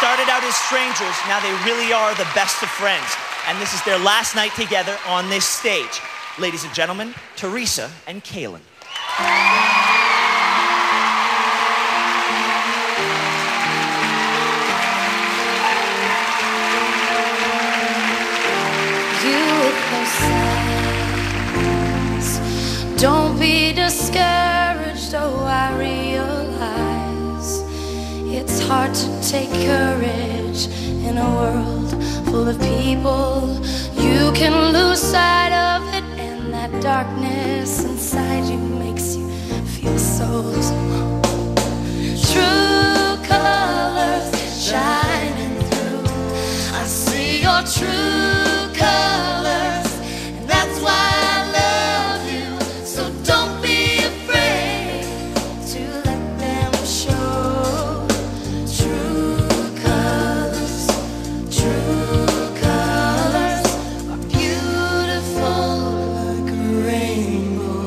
started out as strangers, now they really are the best of friends. And this is their last night together on this stage. Ladies and gentlemen, Teresa and Kalen. You with those signs. Don't be discouraged, oh, I realize it's hard to take courage in a world full of people. You can lose sight of it, and that darkness inside you makes you feel so small. True colors shining through. I see your true colors, and that's why I love you. So don't be afraid to let them show. True colors are beautiful like a rainbow.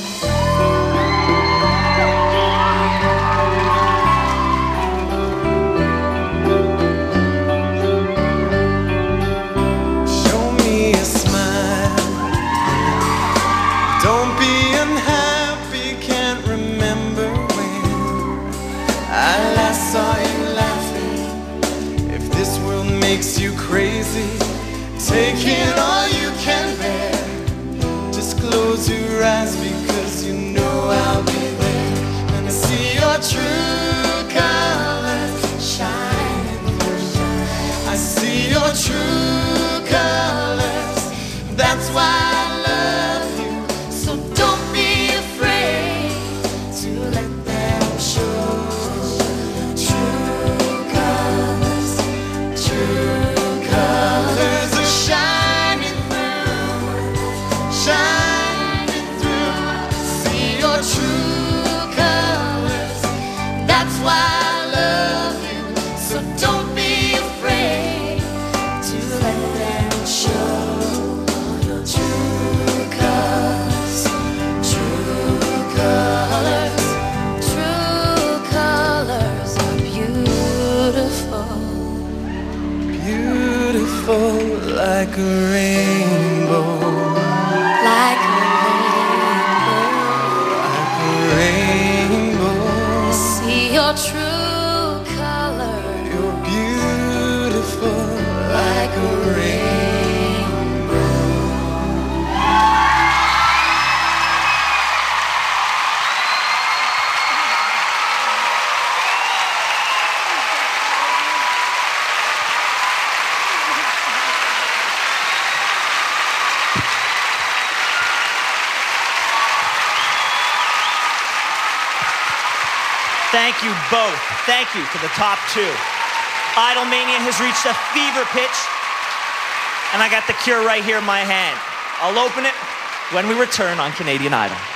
Show me a smile. Don't be unhappy, can't remember when I last saw you laughing. If this world makes you crazy, take it all you can bear. Just close your eyes because you know I'll be there. And I see your true colors shining through. I see your true colors. That's why I love you. So don't be afraid to let them show. True colors are shining through, shining through. I see your true colors. That's why I love you. So don't be afraid to let them show. Your true colors are beautiful. Beautiful like a rainbow. Like a rainbow. I see your true color. You're beautiful like a rainbow. Thank you both. Thank you to the top two. Idolmania has reached a fever pitch, and I got the cure right here in my hand. I'll open it when we return on Canadian Idol.